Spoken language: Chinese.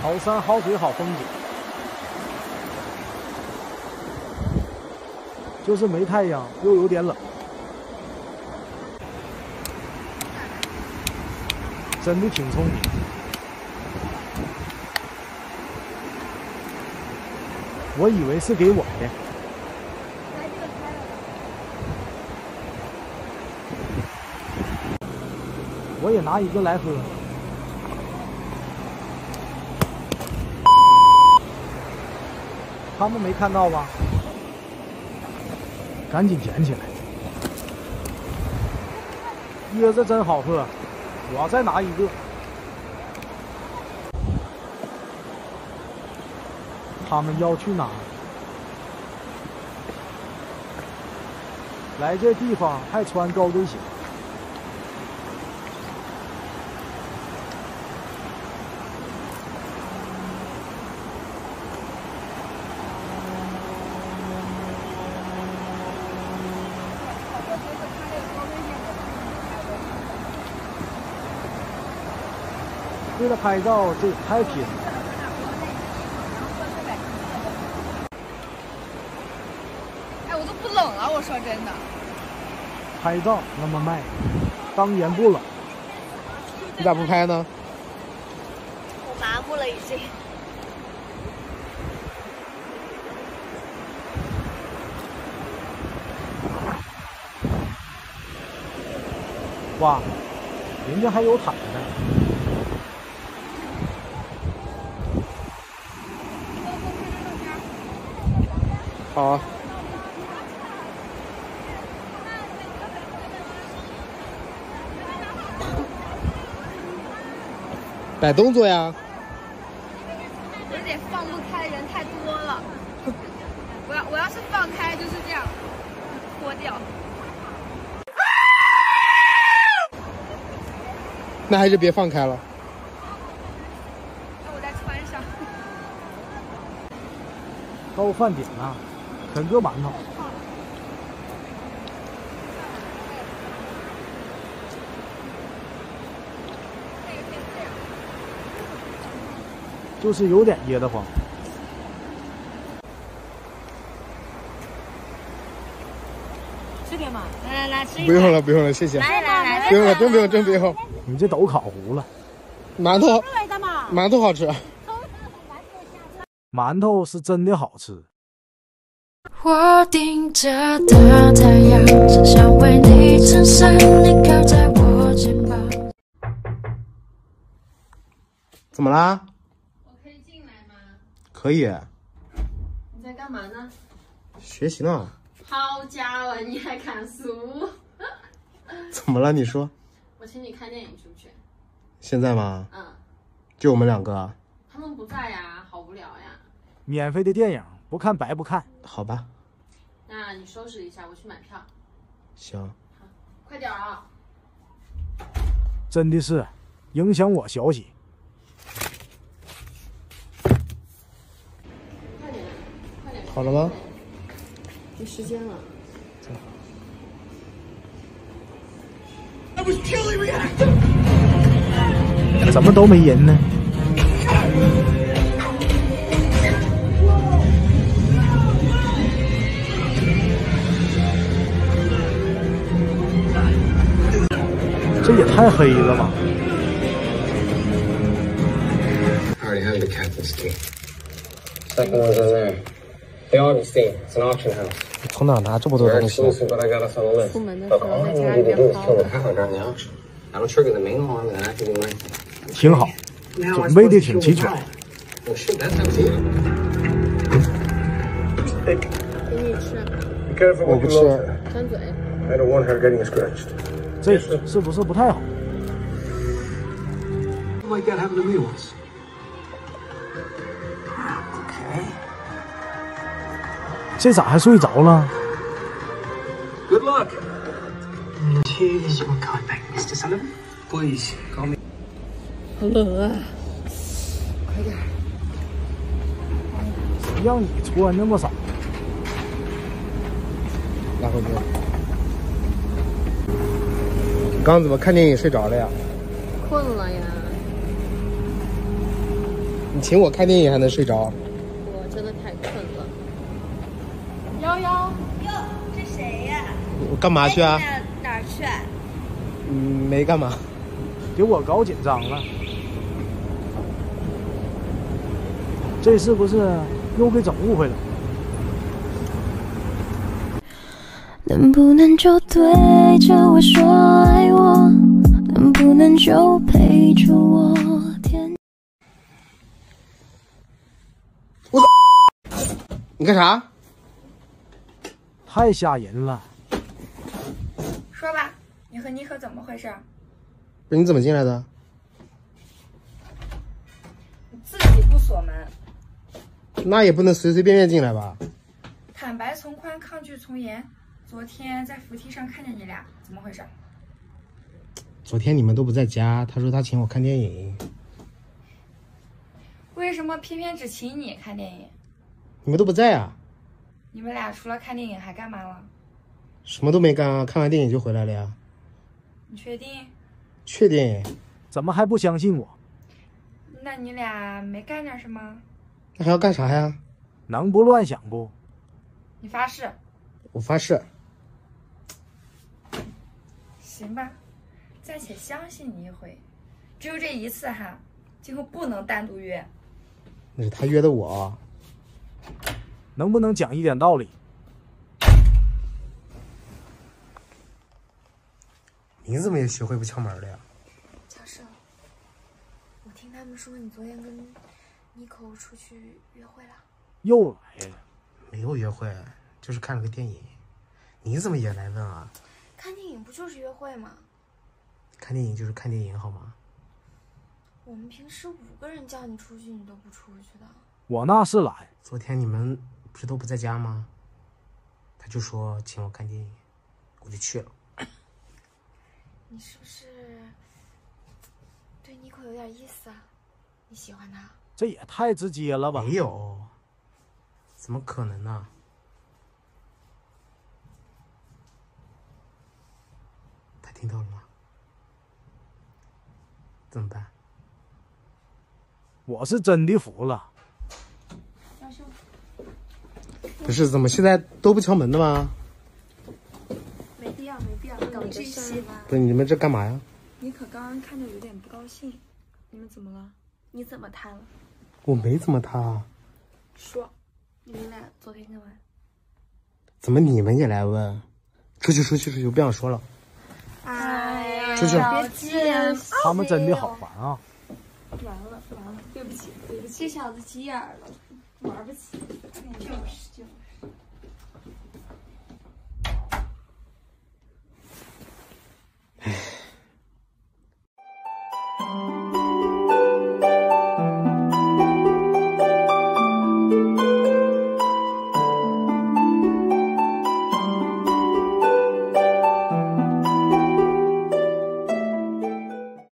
好山好水好风景，就是没太阳，又有点冷。真的挺聪明。我以为是给我的。我也拿一个来喝。他们没看到吧？赶紧捡起来。椰子真好喝，我再拿一个。他们要去哪儿？来这地方还穿高跟鞋。为了拍照，这也太拼了。 哎，我都不冷了，我说真的。 拍照那么卖，当然不冷。 你咋不拍呢？ 我麻木了已经。 哇，人家还有毯呢。 好啊。摆动作呀。 有点放不开，人太多了。我要是放开就是这样，脱掉。 那还是别放开了。 那我再穿上。 到饭点了，啃个馒头。就是有点噎得慌。 吃点嘛，来吃一不用了，不用了，谢谢。 来， 不用了，真不用，真不用。 你这都烤糊了。 馒头，馒头好吃。 馒头是真的好吃。 我盯着大太阳，只想为你衬衫，你靠在我肩膀。 怎么啦？ 我可以进来吗？ 可以。 你在干嘛呢？ 学习呢。 好家伙，你还看书？ 怎么了？你说。 我请你看电影去不去？ 现在吗？ 嗯。 就我们两个。 他们不在呀，好无聊呀。 免费的电影不看白不看。 好吧。 那你收拾一下，我去买票。 行。 好，快点啊！ 真的是影响我学习。 快点，快点。 好了吗？ 没时间了。 怎么都没人呢？这也太黑了吧！ I already have the captain's key. Second one's in there. The Augustine. It's an auction house. 从哪拿这么多 They're 东西？ exclusive, but I got us on the list. 出门的时 Look, 候 all 在 I 家 need 里 you to 边 do is 抛 kill the power during the auction. That'll trigger the main alarm, and then I can do my thing. 挺好，准备的挺齐全。 Well, shit, that's up to you. 给你吃， Be careful 我不吃。 张嘴。 I don't want her getting scratched. 这是不是不太好？ Like that happened to me once. Okay. 这咋还睡着了？ Good luck. And here's your card back, Mr. Sullivan. Please, call me. 好冷啊！快点。 谁让你穿那么少？ 拿回去。你刚怎么看电影睡着了呀？ 困了呀。 你请我看电影还能睡着？ 我真的太困了。 幺幺， 哟，这谁呀？ 我干嘛去啊？ 哪儿去？ 没干嘛。 给我搞紧张了。这是不是又给整误会了？ 能不能就对着我说爱我？能不能就陪着我天？ 你干啥？ 太吓人了！ 说吧，你和妮可怎么回事？ 不是你怎么进来的？ 你自己不锁门， 那也不能随随便便进来吧？ 坦白从宽，抗拒从严。昨天在扶梯上看见你俩，怎么回事？ 昨天你们都不在家，他说他请我看电影。 为什么偏偏只请你看电影？ 你们都不在啊？ 你们俩除了看电影还干嘛了？ 什么都没干啊，看完电影就回来了呀。 你确定？ 确定？ 怎么还不相信我？ 那你俩没干点什么？ 那还要干啥呀？ 能不乱想不？ 你发誓？ 我发誓。 行吧，暂且相信你一回，只有这一次哈，今后不能单独约。 那是他约的我。 能不能讲一点道理？ 你怎么也学会不敲门了呀？ 乔生，我听他们说你昨天跟妮可出去约会了。 又来了。 没有约会，就是看了个电影。你怎么也来问啊？ 看电影不就是约会吗？ 看电影就是看电影好吗？ 我们平时5个人叫你出去，你都不出去的。 我那是懒。 昨天你们不是都不在家吗？他就说请我看电影，我就去了。 你是不是对妮可有点意思啊？你喜欢她？ 这也太直接了吧？ 没有，怎么可能呢？他听到了吗？怎么办？ 我是真的服了。 不是，怎么现在都不敲门的吗？ 没必要，没必要，搞这些吧。 不是，你们这干嘛呀？ 妮可刚刚看着有点不高兴，你们怎么了？ 你怎么他了？ 我没怎么他。 说，你们俩昨天干嘛？ 怎么你们也来问？出去，出去，出去！我不想说了。 哎呀， 出去！ 别介， 他们真的好烦啊！ 完了，对不起，这小子急眼了，玩不起。就是。